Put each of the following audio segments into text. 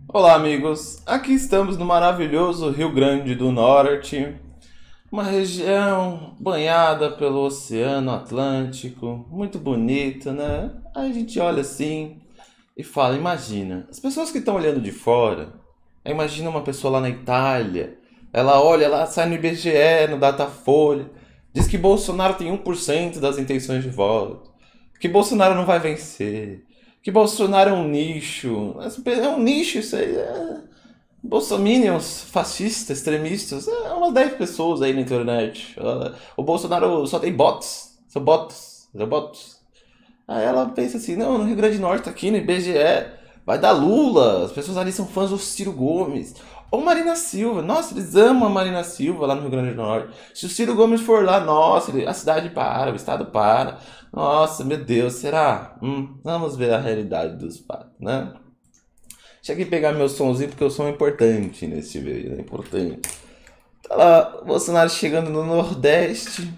Olá, amigos. Aqui estamos no maravilhoso Rio Grande do Norte, uma região banhada pelo Oceano Atlântico, muito bonita, né? Aí a gente olha assim e fala: imagina, as pessoas que estão olhando de fora, imagina uma pessoa lá na Itália, ela olha, ela sai no IBGE, no Datafolha, diz que Bolsonaro tem 1% das intenções de voto, que Bolsonaro não vai vencer, que Bolsonaro é um nicho. É um nicho isso aí. Bolsominions, fascistas, extremistas, umas 10 pessoas aí na internet. O Bolsonaro só tem bots, são bots, são bots. Aí ela pensa assim, não, no Rio Grande do Norte, aqui no IBGE, vai dar Lula, as pessoas ali são fãs do Ciro Gomes. Ou Marina Silva, nossa, eles amam a Marina Silva lá no Rio Grande do Norte. Se o Ciro Gomes for lá, nossa, a cidade para, o estado para. Nossa, meu Deus, será? Vamos ver a realidade dos fatos, né? Deixa aqui pegar meu somzinho, porque o som é importante nesse vídeo, é importante. Tá lá, o Bolsonaro chegando no Nordeste.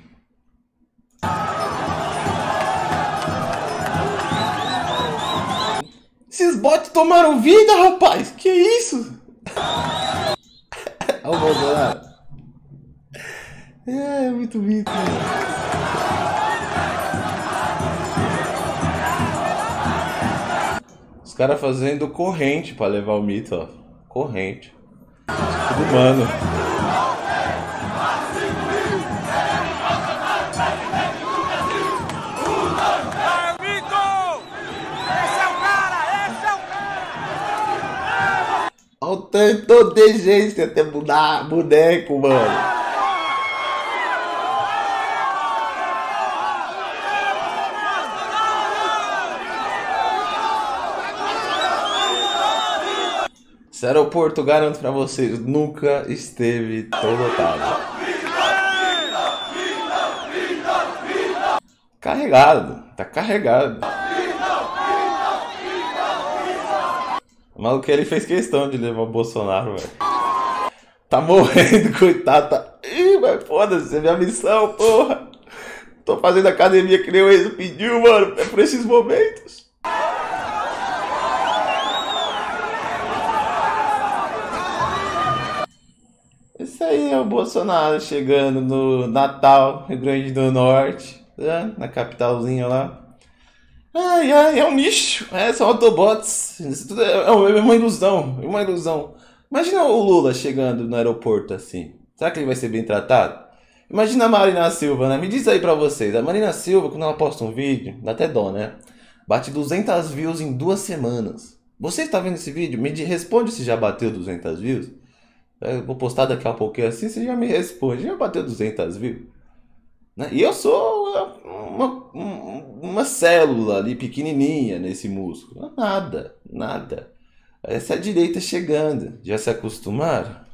Esses bots tomaram vida, rapaz! Que isso? Olha o Bolsonaro. É muito mito. Os caras fazendo corrente pra levar o mito, ó. Corrente. Tudo humano. Olha o tanto de gente até mudar boneco, mano. Esse aeroporto, garanto pra vocês, nunca esteve tão lotado. Carregado, tá carregado. O maluco ele fez questão de levar o Bolsonaro, velho. Tá morrendo, coitado. Tá... Ih, mas foda-se, é minha missão, porra. Tô fazendo academia que nem o Enzo pediu, mano. É por esses momentos. Esse aí é o Bolsonaro chegando no Natal, Rio Grande do Norte, né? Na capitalzinha lá. Ai, ai, é um nicho. São Autobots. Isso tudo é uma ilusão, é uma ilusão. Imagina o Lula chegando no aeroporto assim. Será que ele vai ser bem tratado? Imagina a Marina Silva, né? Me diz aí pra vocês. A Marina Silva, quando ela posta um vídeo, dá até dó, né? Bate 200 views em 2 semanas. Você está vendo esse vídeo? Responde se já bateu 200 views. Eu vou postar daqui a pouquinho assim, você já me responde. Já bateu 200 views? Né? E eu sou uma célula ali pequenininha nesse músculo. Nada, nada. Essa é a direita chegando. Já se acostumaram?